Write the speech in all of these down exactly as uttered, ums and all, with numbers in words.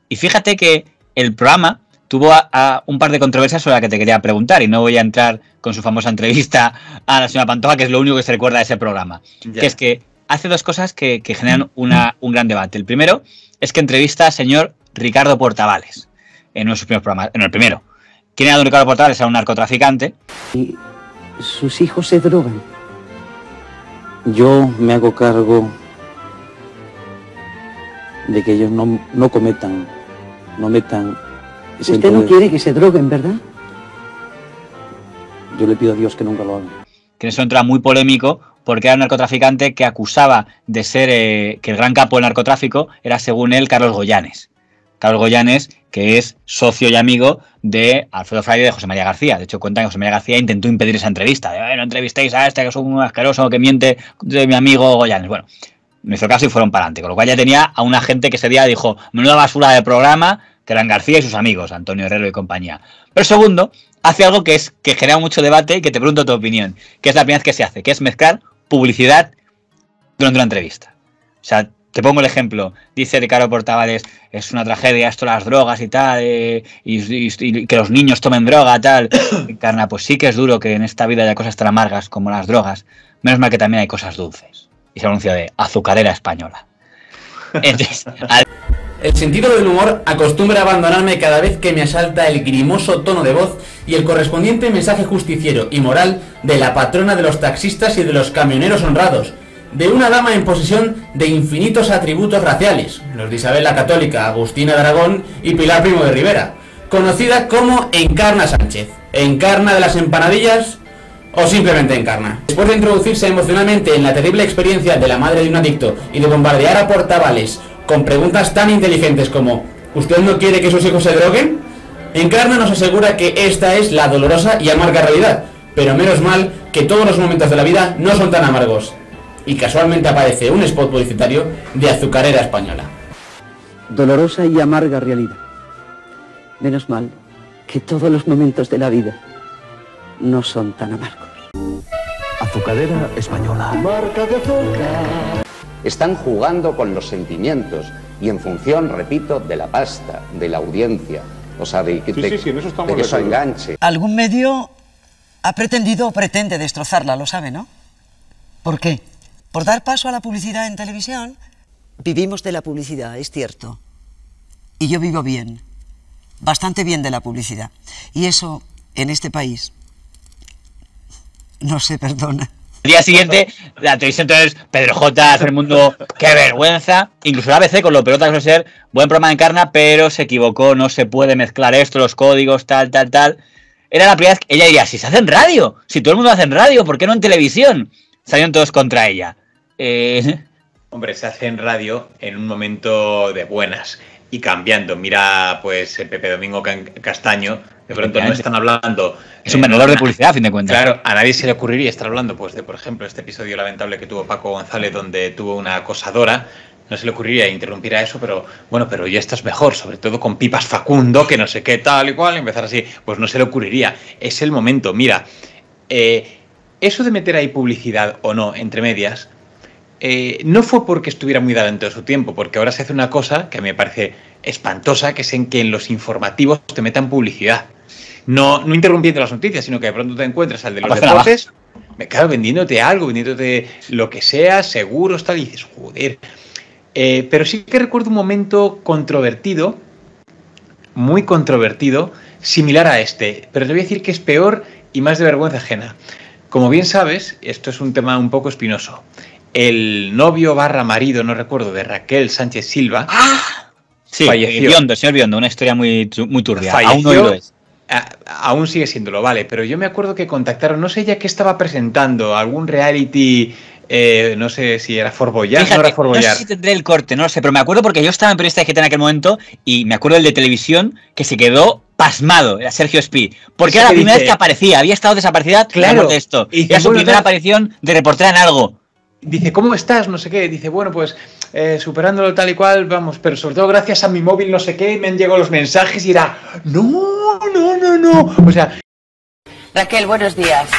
Y fíjate que el programa tuvo a, a un par de controversias sobre las que te quería preguntar, y no voy a entrar con su famosa entrevista a la señora Pantoja, que es lo único que se recuerda de ese programa. Ya. Que es que hace dos cosas que, que generan una, un gran debate. El primero es que entrevista al señor Ricardo Portavales en uno de sus primeros programas. En el primero. ¿Quién era don Ricardo Portavales? Era un narcotraficante. Y sus hijos se drogan. Yo me hago cargo de que ellos no, no cometan, no metan... Usted no quiere que se droguen, ¿verdad? Yo le pido a Dios que nunca lo hagan. Que eso entra muy polémico porque era un narcotraficante que acusaba de ser, eh, que el gran capo del narcotráfico era, según él, Carlos Goyanes. Carlos Goyanes, que es socio y amigo de Alfredo Fraile y de José María García. De hecho, cuentan que José María García intentó impedir esa entrevista. De, no entrevistéis a este que es un asqueroso que miente de mi amigo Goyanes. Bueno, en nuestro caso y fueron para adelante. Con lo cual ya tenía a una gente que ese día dijo, menuda basura de programa, que eran García y sus amigos, Antonio Herrero y compañía. Pero segundo, hace algo que es que genera mucho debate y que te pregunto tu opinión, que es la primera vez que se hace, que es mezclar publicidad durante una entrevista. O sea, te pongo el ejemplo, dice Ricardo Portavales, es una tragedia esto, las drogas y tal, eh, y, y, y que los niños tomen droga, tal. Encarna, pues sí que es duro que en esta vida haya cosas tan amargas como las drogas, menos mal que también hay cosas dulces. Y se anuncia de azucarera española. Entonces, al... El sentido del humor acostumbra a abandonarme cada vez que me asalta el grimoso tono de voz y el correspondiente mensaje justiciero y moral de la patrona de los taxistas y de los camioneros honrados, de una dama en posesión de infinitos atributos raciales, los de Isabel la Católica, Agustina de Aragón y Pilar Primo de Rivera, conocida como Encarna Sánchez, Encarna de las empanadillas o simplemente Encarna. Después de introducirse emocionalmente en la terrible experiencia de la madre de un adicto y de bombardear a Portavales con preguntas tan inteligentes como ¿usted no quiere que sus hijos se droguen? Encarna nos asegura que esta es la dolorosa y amarga realidad, pero menos mal que todos los momentos de la vida no son tan amargos. Y casualmente aparece un spot publicitario de azucarera española. Dolorosa y amarga realidad. Menos mal que todos los momentos de la vida no son tan amargos. Azucarera española. Marca de azúcar. Están jugando con los sentimientos y en función, repito, de la pasta, de la audiencia, o sea, de, sí, de, sí, sí, en eso de que eso enganche. Algún medio ha pretendido o pretende destrozarla, lo sabe, ¿no? ¿Por qué? Por dar paso a la publicidad en televisión. Vivimos de la publicidad, es cierto. Y yo vivo bien, bastante bien de la publicidad. Y eso, en este país, no se perdona. El día siguiente, la televisión entonces, Pedro J, hace el mundo, qué vergüenza. Incluso la A B C con lo pelota que suele ser, buen programa de Encarna, pero se equivocó, no se puede mezclar esto, los códigos, tal, tal, tal. Era la primera vez que ella diría, si se hace en radio, si todo el mundo hace en radio, ¿por qué no en televisión? Salieron todos contra ella. Eh... Hombre, se hace en radio en un momento de buenas y cambiando. Mira, pues, Pepe Domingo Castaño, de pronto no están hablando... Es un vendedor eh, de publicidad, a fin de cuentas. Claro, a nadie se le ocurriría estar hablando, pues, de, por ejemplo, este episodio lamentable que tuvo Paco González, donde tuvo una acosadora. No se le ocurriría interrumpir a eso, pero, bueno, pero ya esto es mejor, sobre todo con Pipas Facundo, que no sé qué, tal y cual, y empezar así, pues no se le ocurriría. Es el momento, mira, eh, eso de meter ahí publicidad o no, entre medias... Eh, no fue porque estuviera muy dentro de su tiempo, porque ahora se hace una cosa que a mí me parece espantosa, que es en que en los informativos te metan publicidad. No, no interrumpiendo las noticias, sino que de pronto te encuentras al de los deportes, me claro, vendiéndote algo, vendiéndote lo que sea, seguros, tal, y dices, joder. Eh, pero sí que recuerdo un momento controvertido, muy controvertido, similar a este, pero te voy a decir que es peor y más de vergüenza ajena. Como bien sabes, esto es un tema un poco espinoso. El novio barra marido, no recuerdo, de Raquel Sánchez Silva, ¡ah! Sí, falleció. Biondo, señor Biondo, una historia muy, muy turbia. Falleció, aún no lo es. A, aún sigue siéndolo, vale, pero yo me acuerdo que contactaron, no sé ya qué estaba presentando, algún reality, eh, no sé si era Fort Boyard, Fíjate, no era Fort Boyard. No sé si tendré el corte, no lo sé, pero me acuerdo porque yo estaba en Periodista de G T en aquel momento y me acuerdo del de televisión que se quedó pasmado, era Sergio Espí, porque era la primera dice, vez que aparecía, había estado desaparecida, claro, de esto, y era su primera tal, aparición de reportera en algo. Dice, ¿cómo estás? No sé qué. Dice, bueno, pues eh, superándolo tal y cual, vamos, pero sobre todo gracias a mi móvil, no sé qué, me han llegado los mensajes y era, no, no, no, no. O sea... Raquel, buenos días.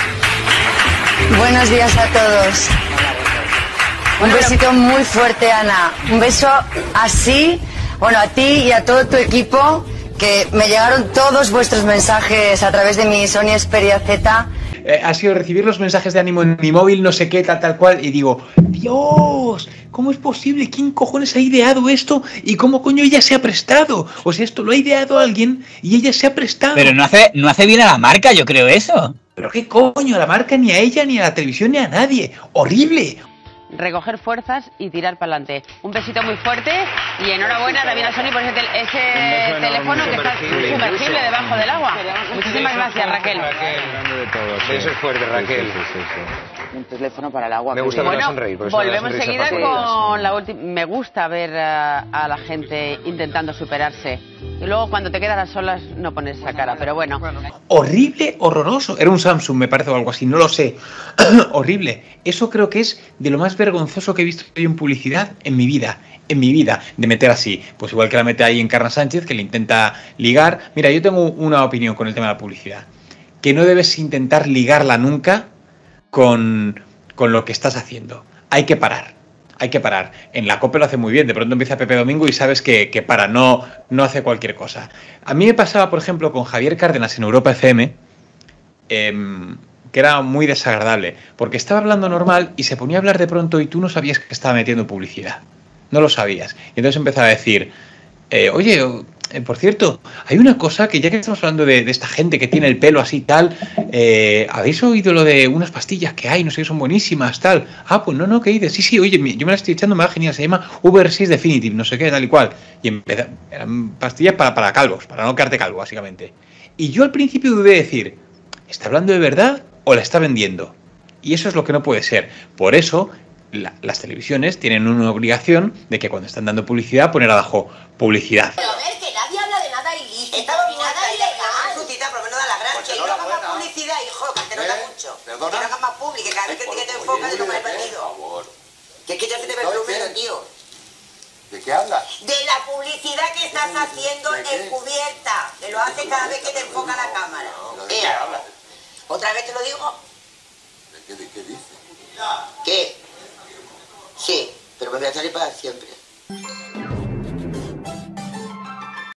Buenos días a todos. Un besito muy fuerte, Ana. Un beso así Bueno, a ti y a todo tu equipo, que me llegaron todos vuestros mensajes a través de mi Sony Xperia Z. Eh, ha sido recibir los mensajes de ánimo en mi móvil, no sé qué, tal, tal cual, y digo, Dios, ¿cómo es posible? ¿Quién cojones ha ideado esto? ¿Y cómo coño ella se ha prestado? O sea, esto lo ha ideado alguien y ella se ha prestado. Pero no hace, no hace bien a la marca, yo creo eso. Pero qué coño, a la marca, ni a ella, ni a la televisión, ni a nadie. ¡Horrible! Recoger fuerzas y tirar para adelante. Un besito muy fuerte y enhorabuena también a Sony por ese, tel ese teléfono que está sumergible debajo del agua. Muchísimas gracias, Raquel. Eso es fuerte, Raquel. Sí, sí, sí. Un teléfono para el agua. Me gusta verla sonreír. Volvemos enseguida con la última. Me gusta ver a, a la gente intentando superarse. Y luego cuando te quedas a solas no pones esa cara, pero bueno. Horrible, horroroso. Era un Samsung, me parece, o algo así, no lo sé. Horrible. Eso creo que es de lo más vergonzoso que he visto yo en publicidad en mi vida. En mi vida, de meter así. Pues igual que la mete ahí Encarna Sánchez, que le intenta ligar. Mira, yo tengo una opinión con el tema de la publicidad. Que no debes intentar ligarla nunca con, con lo que estás haciendo. Hay que parar. Hay que parar. En la COPE lo hace muy bien. De pronto empieza Pepe Domingo y sabes que, que para, no, no hace cualquier cosa. A mí me pasaba, por ejemplo, con Javier Cárdenas en Europa F M, eh, que era muy desagradable, porque estaba hablando normal y se ponía a hablar de pronto y tú no sabías que estaba metiendo publicidad. No lo sabías. Y entonces empezaba a decir, eh, oye, eh, por cierto, hay una cosa que ya que estamos hablando de, de esta gente que tiene el pelo así tal, eh, ¿habéis oído lo de unas pastillas que hay? No sé, son buenísimas, tal. Ah, pues no, no, ¿qué dices? Sí, sí, oye, yo me la estoy echando, me va genial, se llama Uber seis Definitive, no sé qué, tal y cual. Y empezó, eran pastillas para, para calvos, para no quedarte calvo, básicamente. Y yo al principio dudé de decir, ¿está hablando de verdad o la está vendiendo? Y eso es lo que no puede ser. Por eso la, las televisiones tienen una obligación de que cuando están dando publicidad poner abajo publicidad. Pero a ver, que nadie habla de nada ilícito, ni nada ilegal. Frutita, por lo menos da la gracia. Y no hagas más publicidad, hijo, que te nota mucho. ¿Perdona? Que no hagas más publi, que cada vez que te enfocas de lo que he perdido. Que es que ya se te ve el número, tío. ¿De qué hablas? De la publicidad que estás haciendo encubierta. Que lo haces cada vez que te enfoca la cámara. ¿De qué hablas? ¿Otra vez te lo digo? ¿De qué, de qué dices? ¿Qué? Sí, pero me voy a salir para siempre.